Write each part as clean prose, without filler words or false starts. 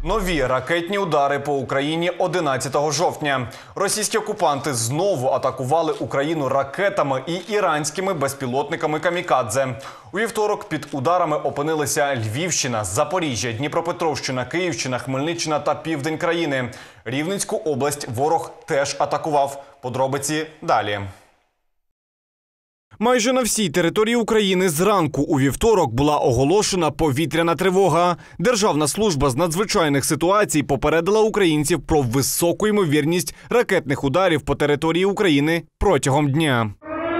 Нові ракетні удари по Україні 11 жовтня. Російські окупанти знову атакували Україну ракетами і іранськими безпілотниками «Камікадзе». У вівторок під ударами опинилися Львівщина, Запоріжжя, Дніпропетровщина, Київщина, Хмельниччина та південь країни. Рівненську область ворог теж атакував. Подробиці далі. Майже на всій території України зранку у вівторок була оголошена повітряна тривога. Державна служба з надзвичайних ситуацій попередила українців про високу ймовірність ракетних ударів по території України протягом дня.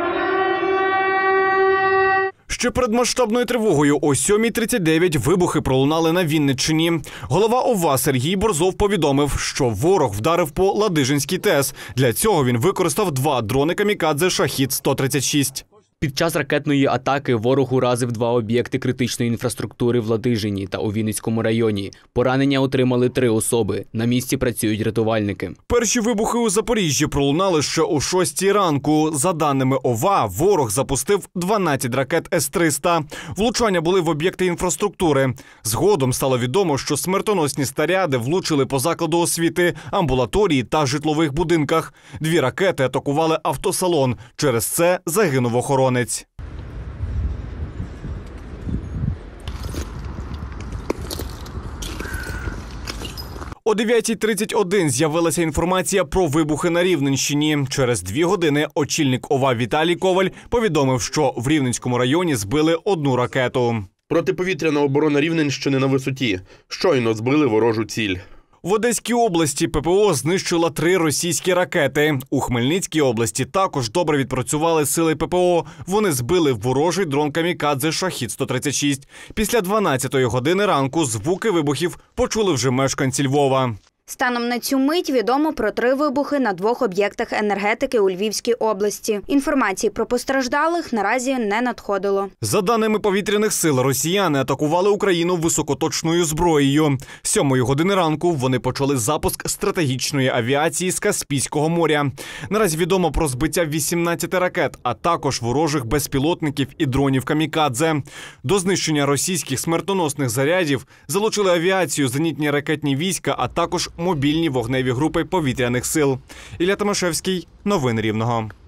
Ще перед масштабною тривогою о 7:39 вибухи пролунали на Вінниччині. Голова ОВА Сергій Борзов повідомив, що ворог вдарив по Ладижинській ТЕС. Для цього він використав 2 дрони «Камікадзе» «Шахід-136». Під час ракетної атаки ворог уразив 2 об'єкти критичної інфраструктури в Ладижині та у Вінницькому районі. Поранення отримали 3 особи. На місці працюють рятувальники. Перші вибухи у Запоріжжі пролунали ще о 6 ранку. За даними ОВА, ворог запустив 12 ракет С-300. Влучання були в об'єкти інфраструктури. Згодом стало відомо, що смертоносні снаряди влучили по закладу освіти, амбулаторії та житлових будинках. 2 ракети атакували автосалон. Через це загинув охоронець. О 9:31 з'явилася інформація про вибухи на Рівненщині. Через 2 години очільник ОВА Віталій Коваль повідомив, що в Рівненському районі збили 1 ракету. Протиповітряна оборона Рівненщини на висоті. Щойно збили ворожу ціль. В Одеській області ППО знищила 3 російські ракети. У Хмельницькій області також добре відпрацювали сили ППО. Вони збили ворожий дрон «Камікадзе» «Шахід-136». Після 12-ї години ранку звуки вибухів почули вже мешканці Львова. Станом на цю мить відомо про 3 вибухи на 2 об'єктах енергетики у Львівській області. Інформації про постраждалих наразі не надходило. За даними повітряних сил, росіяни атакували Україну високоточною зброєю. 7-ї години ранку вони почали запуск стратегічної авіації з Каспійського моря. Наразі відомо про збиття 18 ракет, а також ворожих безпілотників і дронів «Камікадзе». До знищення російських смертоносних зарядів залучили авіацію, зенітні ракетні війська, а також мобільні вогневі групи повітряних сил. Ілля Томашевський. Новини Рівного.